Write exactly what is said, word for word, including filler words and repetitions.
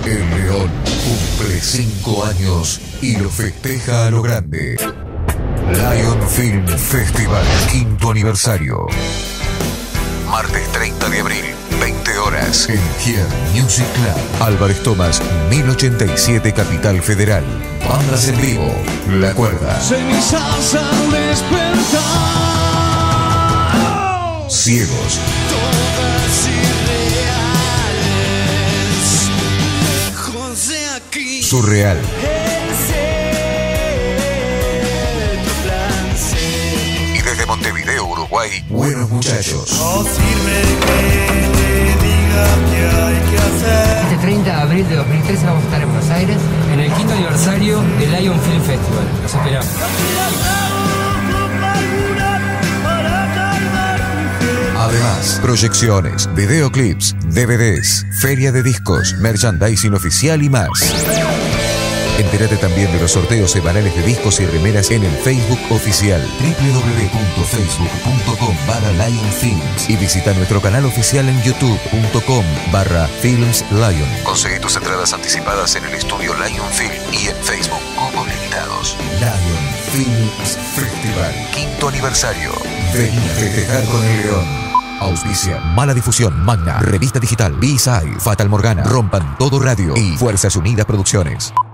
El León cumple cinco años y lo festeja a lo grande. Lion Film Festival, quinto aniversario. Martes treinta de abril, veinte horas, en Here Music Club. Álvarez Tomás, mil ochenta y siete, Capital Federal. Bandas en vivo, La Cuerda. Cenizas al despertar. Ciegos. Todas irreales. Lejos de aquí. Surreal. Y desde Montevideo, Uruguay, Buenos Muchachos. No sirve que te diga qué hay que hacer. Este treinta de abril de dos mil trece vamos a estar en Buenos Aires en el quinto aniversario del Lion Film Festival. Los esperamos. Además, proyecciones, videoclips, D V Ds, feria de discos, merchandising oficial y más. Entérate también de los sorteos semanales de discos y remeras en el Facebook oficial w w w punto facebook punto com barra Lion Films y visita nuestro canal oficial en youtube punto com barra Films Lion. Conseguí tus entradas anticipadas en el estudio Lion Film y en Facebook como limitados. Lion Films Festival, quinto aniversario. Ven a festejar con el León. Auspicia Mala Difusión, Magna, Revista Digital, B-Side, Fatal Morgana, Rompan Todo Radio y Fuerzas Unidas Producciones.